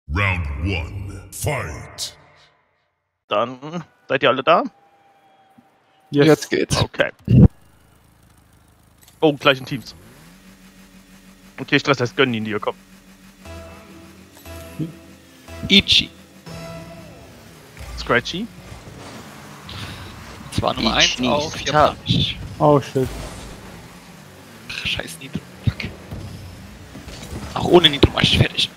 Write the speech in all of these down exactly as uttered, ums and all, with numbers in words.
Round one, fight! Dann seid ihr alle da? Yes. Jetzt geht's. Okay. Oh, gleichen Teams. Okay, Stress heißt gönnen ihn, die hier kommen. Ichi. Scratchy. Das war Nummer eins auf Japanisch. Oh shit. Ach, scheiß Nitro. Fuck. Auch ohne Nitro mach ich fertig.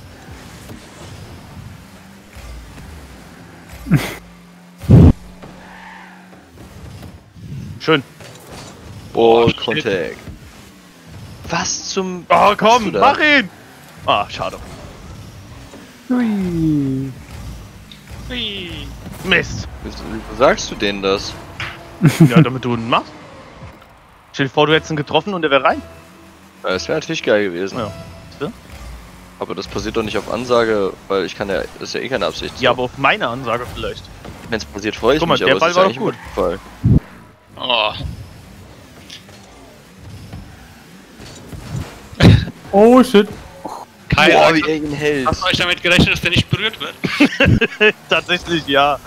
Schön. Oh, Contact. Was zum... Oh, komm, da? mach ihn! Ah, schade. Hui. Hui. Mist. Wieso, wieso sagst du denen das? Ja, damit du ihn machst. Stell dir vor, du hättest ihn getroffen und er wäre rein. Ja, das wäre natürlich geil gewesen. Ja. Aber das passiert doch nicht auf Ansage, weil ich kann ja... Das ist ja eh keine Absicht. Ja, aber auf meine Ansage vielleicht. Wenn es passiert, freue ich Guck mal, mich, der aber Ball es ist war ja doch nicht gut. immer der Fall. Oh. Oh shit. Kai, Boah, hast wie er ihn hält. du euch damit gerechnet, dass der nicht berührt wird? Tatsächlich, ja.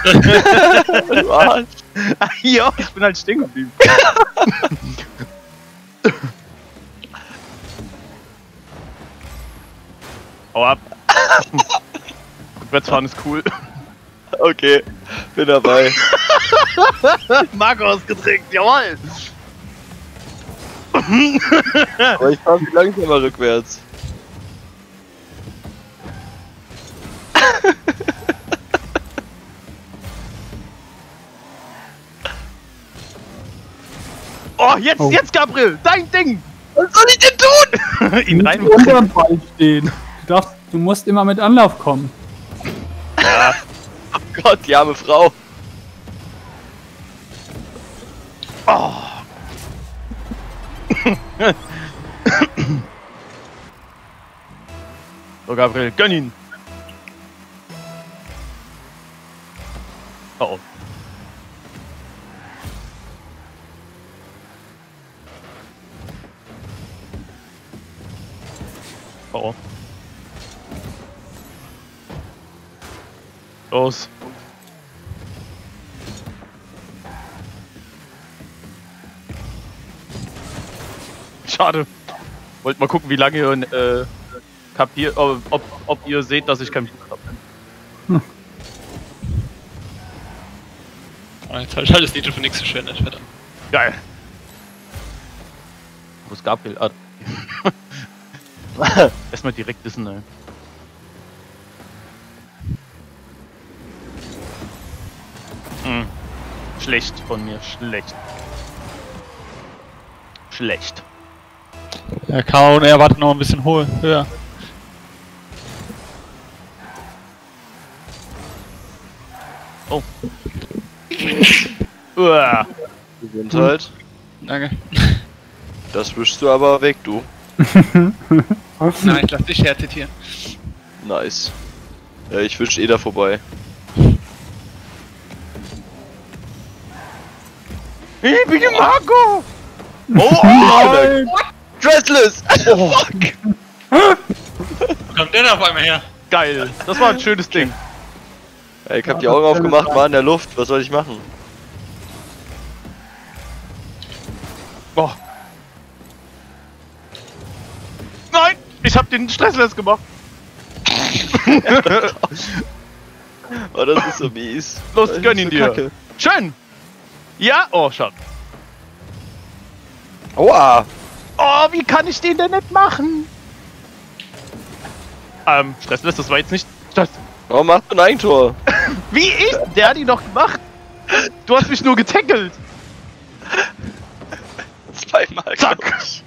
Was? Ja, ich bin halt stehen geblieben. Hau ab. Rückwärtsfahren ist cool. Okay, bin dabei. Marco ausgetrinkt, jawoll! Aber ich fahre viel langsamer rückwärts. Oh, jetzt, Oh. jetzt, Gabriel! Dein Ding! Was soll ich denn tun? Ihn Du rein. musst unter dem Ball stehen. Du, darfst, du musst immer mit Anlauf kommen. Ja. Oh Gott, die arme Frau. Oh. So, Gabriel, gönn ihn! Oh, oh. Oh, oh. Los. Schade. Wollt mal gucken, wie lange ihr äh, kapiert, ob, ob, ob ihr seht, dass ich kein Blut habe. Oh, jetzt habe ich halt das Nitro für nichts verschwendet, verdammt. Geil. Wo ist Gabriel? Ah. Erstmal direkt wissen, ey. Hm. Schlecht von mir, schlecht. Schlecht. Ja, K und er wartet noch ein bisschen hohe, höher. Oh. Uah. Gesundheit. Danke. Das wischst du aber weg, du. Nein, ich lass dich herzitieren. Nice. Ja, ich wisch eh da vorbei. Ich bin Marco! Oh, oh, Nein. Dressless! Oh, fuck! Wo kommt der da auf einmal her? geil. Das war ein schönes Ding. Ja, ich hab die Augen aufgemacht, war in der Luft. Was soll ich machen? Boah. Nein! Ich hab den Stressless gemacht. Oh, das ist so mies. Los, Das ist gönn ihn so dir. kacke. Schön! Ja? Oh, schade. Aua! Oh, wie kann ich den denn nicht machen? Ähm, Stressless, das war jetzt nicht... Das, Warum machst du ein Eigentor? wie ich? Der hat ihn doch gemacht. Du hast mich nur getackelt. Zweimal. Zack. glaub ich.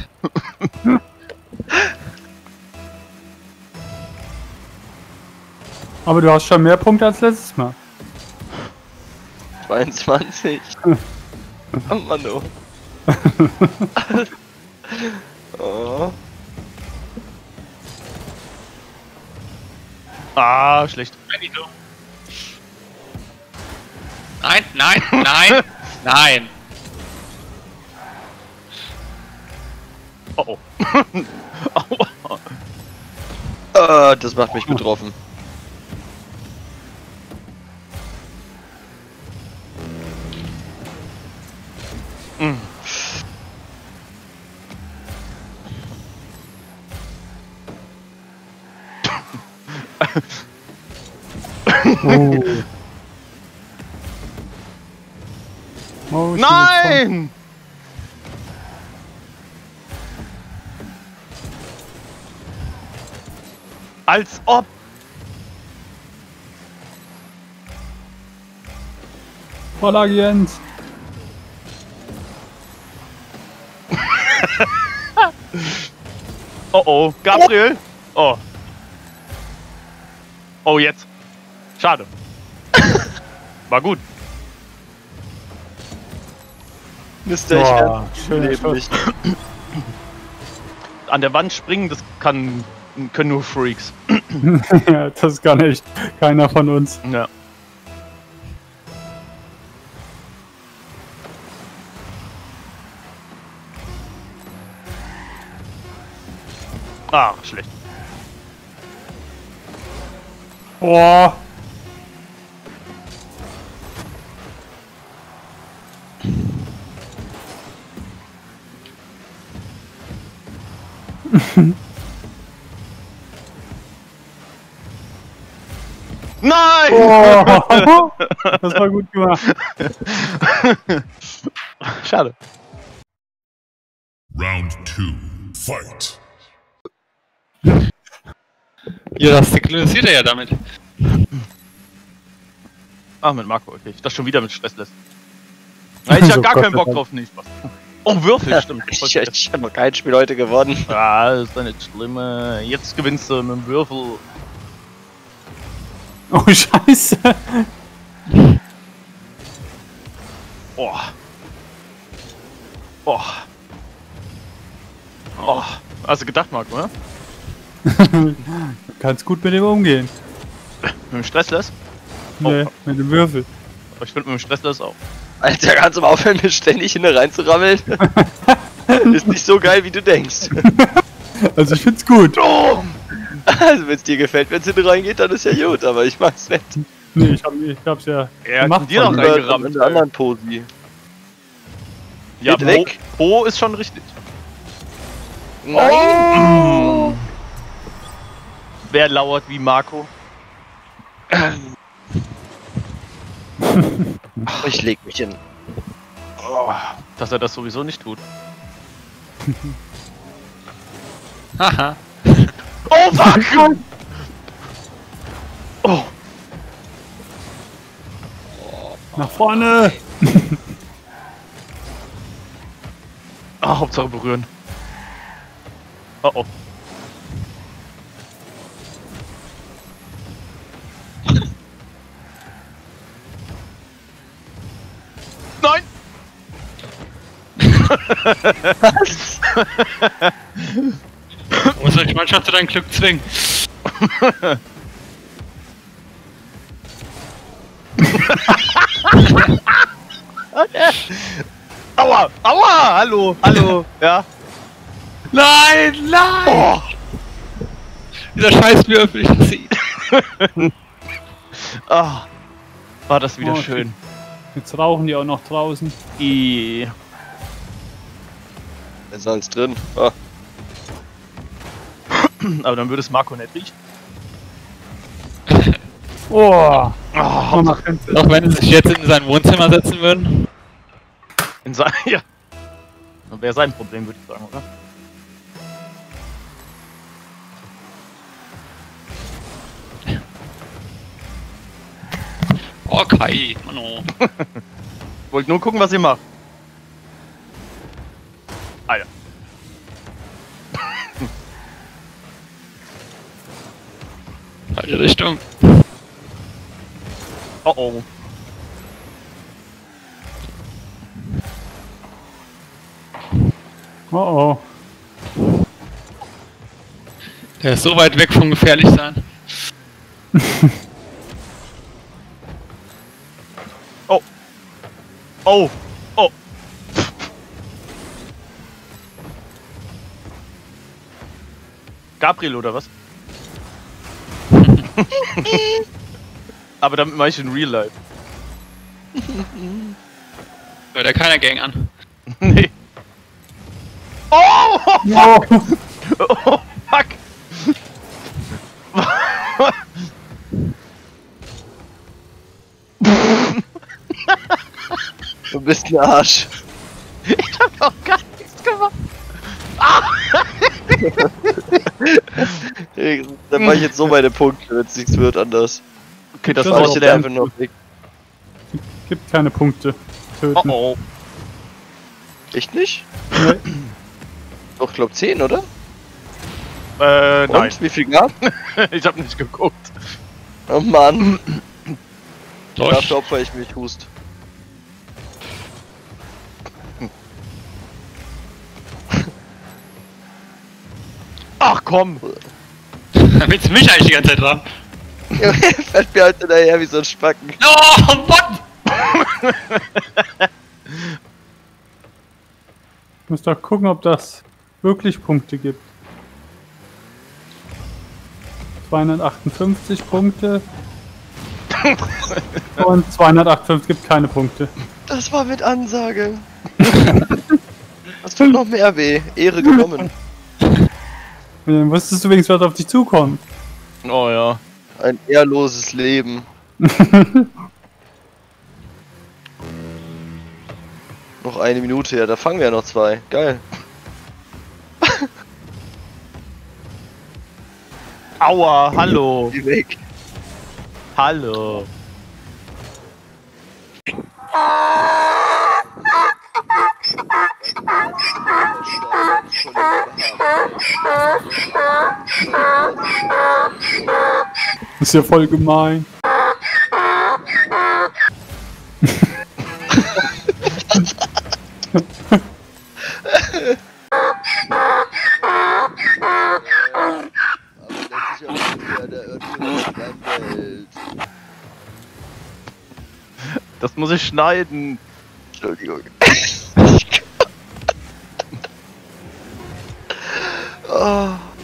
Aber du hast schon mehr Punkte als letztes Mal. zweiundzwanzig. Oh Mann, oh. Oh. Ah, schlecht. Nein, nein, nein, nein. Oh oh. Aua. Äh, das macht mich betroffen. Mm. Oh. Oh, shit, Nein! Als ob! Vorlage Jens. Oh oh, Gabriel! Oh. Oh, jetzt. Schade. War gut. Mister, ich Boah, werde schöner Leben Schuss. nicht. An der Wand springen, das kann, können nur Freaks. Ja, das kann echt keiner von uns. Ja. Ach, schlecht. Boah. Nein! Oh. Das war gut gemacht. Schade. Round two. Fight. Ja, das synchronisiert er ja damit. Ach, mit Marco, okay. Ich das schon wieder mit Stress lässt. Da hätte ich ja So gar Gott keinen sei Bock Dank. drauf. Nee, Spaß. Oh, Würfel, stimmt. Ich, ich habe noch kein Spiel heute gewonnen. Ah, ist doch nicht schlimm. äh. Jetzt gewinnst du mit dem Würfel. Oh, scheiße. Oh. Oh. Oh. Hast du gedacht, Marco, ne? Du kannst gut mit dem umgehen. Mit dem Stressless? Nee, mit dem Würfel. Aber ich finde mit dem Stressless auch. Alter, kannst du mal aufhören, mir ständig hinten reinzurammeln? Ist nicht so geil, wie du denkst. Also ich find's gut. Oh! Also, wenn es dir gefällt, wenn es hinten reingeht, dann ist ja gut, aber ich mag's nicht. Nee, ich, hab, ich hab's ja Er gemacht. hat dir noch von- Lieber reingerammt. in der anderen Posi. Ja, Geht Bo, weg. Bo ist schon richtig. Nein! Wer lauert wie Marco? Ich leg mich hin. Oh, dass er das sowieso nicht tut. Haha. Oh, fuck! Oh, Nach vorne. ah, Hauptsache berühren. Oh, oh. Nein! Du musst euch manchmal zu deinem Glück zwingen. Aua! Aua! Hallo! Hallo! Ja? Nein, nein! Oh! Dieser Scheißwürfel, ich hasse ihn. Ah, war das wieder Oh, schön. Jetzt rauchen die auch noch draußen. I. Da ist alles drin. Oh. Aber dann würde es Marco nicht riechen. Oh. Ah, Oh, Hauptsache Auch wenn sie sich jetzt in sein Wohnzimmer setzen würden. in sein. Ja. Wäre sein Problem, würde ich sagen, oder? Oh, Kai, Mano. Wollt nur gucken, was ihr macht. Ah ja. Falsche Richtung. Oh oh. Oh oh. Der ist so weit weg vom gefährlich sein. Oh. Oh. Oh. Gabriel oder was? Aber damit mache ich in Real Life. Hört ja keiner Gang an. Nee. Oh! Oh. Oh, fuck! Du bist ein Arsch. Ich hab doch gar nichts gemacht. Dann mach ich jetzt so meine Punkte, wenn es nichts wird anders. Okay, das Das war ist ich ich der einfach noch weg. Gibt keine Punkte. Oh Töten. oh. Echt nicht? Nee. Doch, glaub zehn, oder? Äh, Und? nein. Wie viel gab? Ich hab nicht geguckt. Oh Mann. Doch. Dafür opfer ich mich, Hust. Ach komm! Willst du mich eigentlich die ganze Zeit dran? Er fährt mir halt hinterher wie so ein Spacken. Oh, Bot! Ich muss doch gucken, ob das wirklich Punkte gibt. zweihundertachtundfünfzig Punkte. Und zweihundertachtundfünfzig gibt keine Punkte. Das war mit Ansage. Das tut noch mehr weh. Ehre genommen. Und dann wusstest du wenigstens, was auf dich zukommt. Oh ja. Ein ehrloses Leben. Noch eine Minute, ja, da fangen wir ja noch zwei. Geil. Aua, hallo. Geh weg. Hallo. Das ist ja voll gemein. Das muss ich schneiden. Entschuldigung. Oh.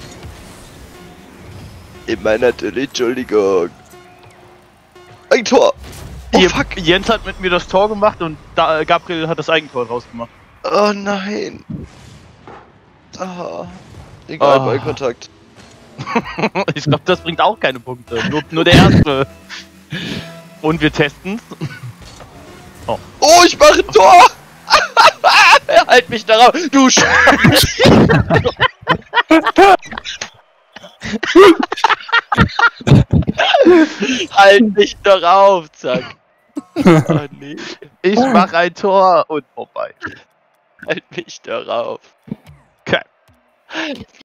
Immer natürlich, Entschuldigung. Ein Tor! Oh Ihr- fuck! Jens hat mit mir das Tor gemacht und da, Gabriel hat das Eigentor rausgemacht. Oh nein! Ah. Egal, Oh. Ballkontakt. Ich glaube, das bringt auch keine Punkte. Nur, nur der erste. Und wir testen's. Oh, ich mache ein Tor! Halt mich darauf! Du Scheiße! Halt mich darauf, zack! Oh nee, Ich mach ein Tor und vorbei. halt mich darauf! Okay.